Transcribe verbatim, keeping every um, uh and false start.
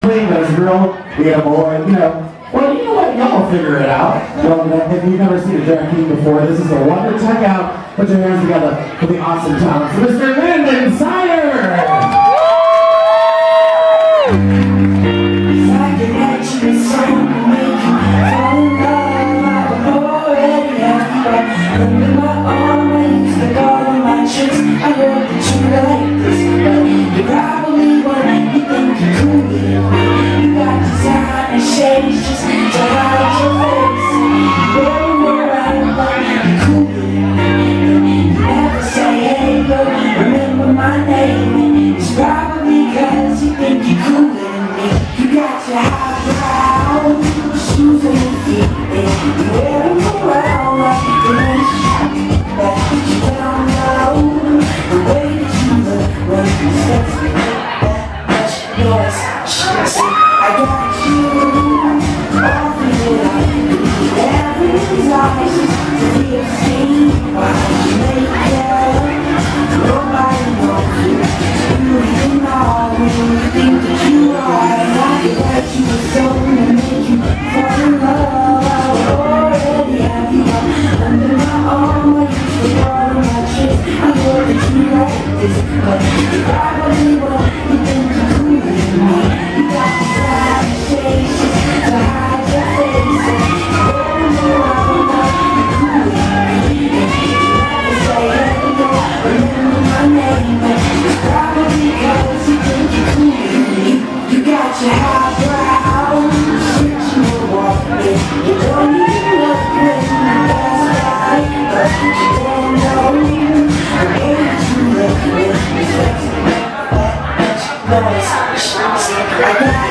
There's a girl, we got a boy, you know. Well, you know what? Y'all will figure it out. Well, if you've never seen a drag king before, this is a one to check out. Put your hands together for the awesome talents. Mister Landon, Cider! I got